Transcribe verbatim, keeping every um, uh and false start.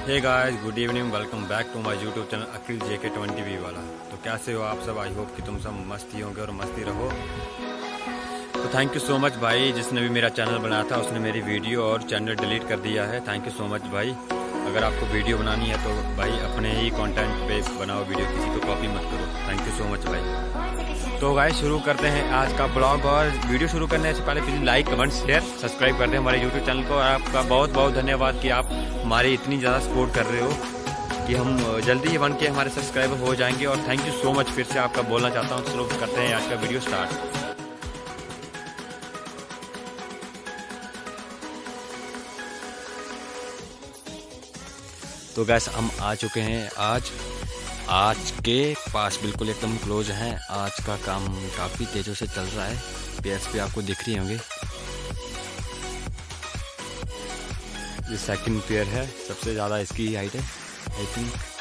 Hey guys, good evening, welcome back to my YouTube channel Akhil J K twenty we वाला। तो कैसे हो आप सब? आई होप कि तुम सब मस्ती होंगे और मस्ती रहो। तो थैंक यू सो मच भाई, जिसने भी मेरा चैनल बनाया था उसने मेरी वीडियो और चैनल डिलीट कर दिया है। थैंक यू सो मच भाई। अगर आपको वीडियो बनानी है तो भाई अपने ही कंटेंट पे बनाओ वीडियो, किसी को कॉपी मत करो। थैंक यू सो मच भाई। तो गाइस शुरू करते हैं आज का ब्लॉग। और वीडियो शुरू करने से पहले please like, comment, share, subscribe कर दें हमारे यूट्यूब चैनल को। और आपका बहुत बहुत धन्यवाद कि आप हमारी इतनी ज़्यादा सपोर्ट कर रहे हो कि हम जल्दी ही बन के हमारे सब्सक्राइबर हो जाएंगे। और थैंक यू सो मच फिर से आपका बोलना चाहता हूँ। शुरू करते हैं आज का वीडियो स्टार्ट। तो गैस हम आ चुके हैं आज आज के पास, बिल्कुल एकदम क्लोज हैं। आज का काम काफ़ी तेज़ों से चल रहा है। पेयर्स पे आपको दिख रही होंगे। ये सेकंड पेयर है, सबसे ज़्यादा इसकी हाइट है आई थिंक।